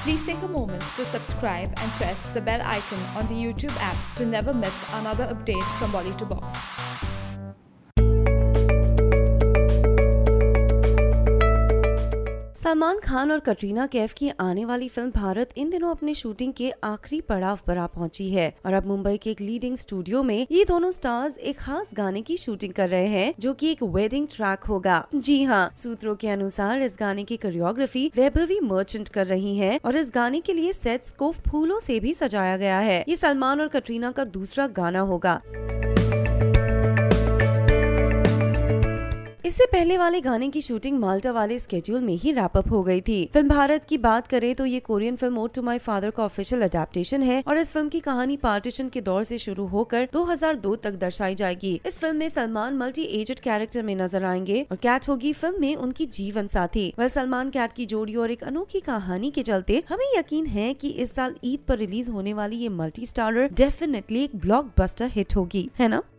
Please take a moment to subscribe and press the bell icon on the YouTube app to never miss another update from Bolly to Box. Salman Khan और कटरीना कैफ की आने वाली film Bharat इन दिनों अपने shooting के आखिरी पड़ाव पर आ पहुंची है और अब मुंबई के एक लीडिंग स्टूडियो में ये दोनों स्टार्स एक खास गाने की शूटिंग कर रहे हैं जो कि एक वेडिंग ट्रैक होगा। जी हाँ, सूत्रों के अनुसार इस गाने की कोरियोग्राफी वैभवी मर्चेंट कर रही है और इस गाने के लिए सेट्स को फूलों से भी सजाया गया है। ये सलमान और कटरीना का दूसरा गाना होगा। इससे पहले वाले गाने की शूटिंग माल्टा वाले स्केड्यूल में ही रैप अप हो गई थी। फिल्म भारत की बात करें तो ये Korean film Ode to My Father का ऑफिशियल अडेप्टेशन है और इस फिल्म की कहानी पार्टीशन के दौर से शुरू होकर 2002 तक दर्शाई जाएगी। इस फिल्म में सलमान मल्टी एजेड कैरेक्टर में नजर आएंगे और कैट होगी फिल्म में उनकी जीवन साथी। सलमान कैट की जोड़ी और एक अनोखी कहानी के चलते हमें यकीन है कि इस साल ईद पर रिलीज होने वाली ये मल्टी स्टारर डेफिनेटली एक ब्लॉकबस्टर हिट होगी, है ना।